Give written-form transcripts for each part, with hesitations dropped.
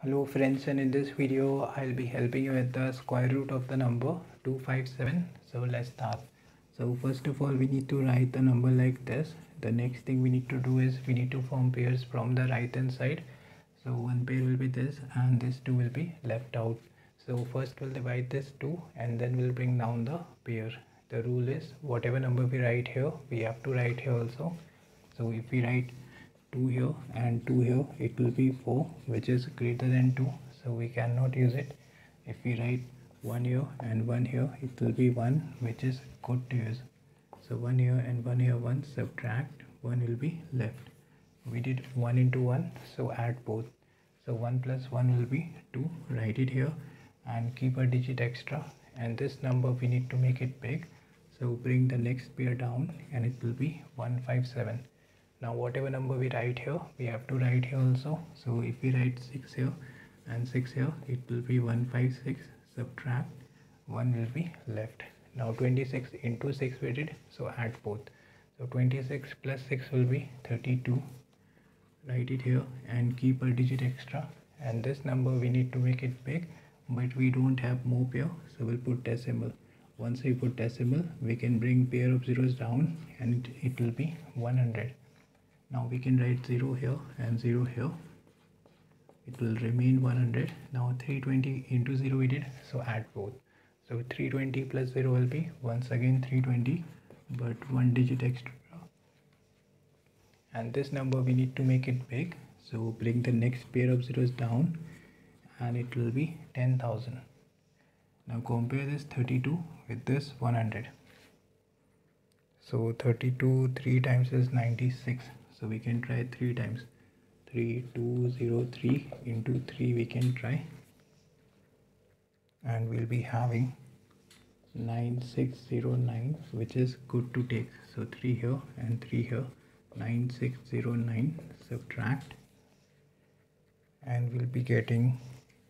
Hello friends, and in this video I'll be helping you with the square root of the number 257. So let's start. So first of all we need to write the number like this. The next thing we need to do is we need to form pairs from the right hand side. So one pair will be this and this 2 will be left out. So first we'll divide this 2 and then we'll bring down the pair. The rule is whatever number we write here we have to write here also. So if we write 2 here and 2 here, it will be 4, which is greater than 2, so we cannot use it. If we write 1 here and 1 here, it will be 1, which is good to use. So 1 here and 1 here, 1, subtract, 1 will be left. We did 1 into 1, so add both. So 1 plus 1 will be 2, write it here and keep a digit extra, and this number we need to make it big, so bring the next pair down and it will be 157. Now whatever number we write here we have to write here also. So if we write 6 here and 6 here, it will be 156, subtract, 1 will be left. Now 26 into 6 we did, so add both. So 26 plus 6 will be 32, write it here and keep a digit extra, and this number we need to make it big, but we don't have more pair, so we'll put decimal. Once we put decimal we can bring pair of zeros down and it will be 100. Now we can write 0 here and 0 here, it will remain 100. Now 320 into 0 we did, so add both. So 320 plus 0 will be once again 320, but one digit extra, and this number we need to make it big, so bring the next pair of zeros down and it will be 10,000. Now compare this 32 with this 100. So 32 3 times is 96. So we can try 3 times. 3203 into 3 we can try, and we'll be having 9609, which is good to take. So 3 here and 3 here, 9609, subtract, and we'll be getting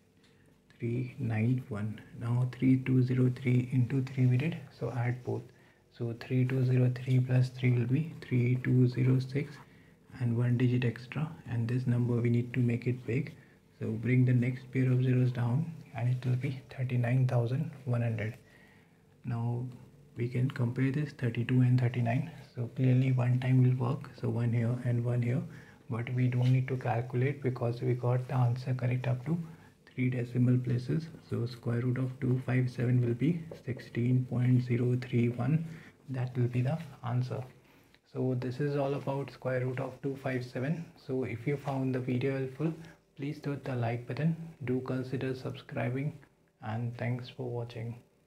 391. Now 3203 into 3 we did, so add both. So 3203 plus 3 will be 3206 and one digit extra, and this number we need to make it big, so bring the next pair of zeros down and it will be 39,100. Now we can compare this 32 and 39. So clearly one time will work, so 1 here and 1 here, but we don't need to calculate because we got the answer correct up to 3 decimal places. So square root of 257 will be 16.031. That will be the answer. So this is all about square root of 257. So if you found the video helpful, please hit the like button, do consider subscribing, and thanks for watching.